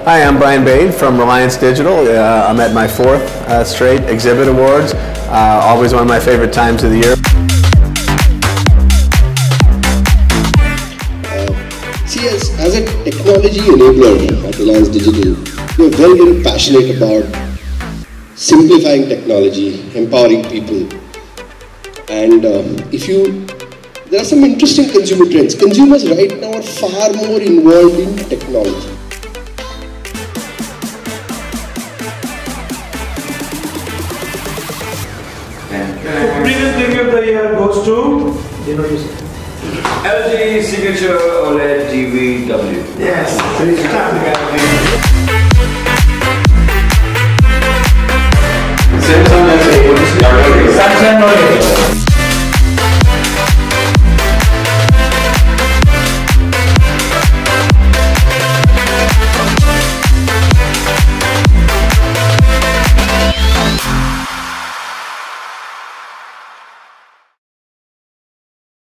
Hi, I'm Brian Bain from Reliance Digital. I'm at my fourth straight Exhibit Awards. Always one of my favorite times of the year. See, as a technology enabler at Reliance Digital, we're very, very passionate about simplifying technology, empowering people. And there are some interesting consumer trends. Consumers right now are far more involved in technology. Previous Thing of the Year goes to LG Signature OLED TV W. Yes, please clap together.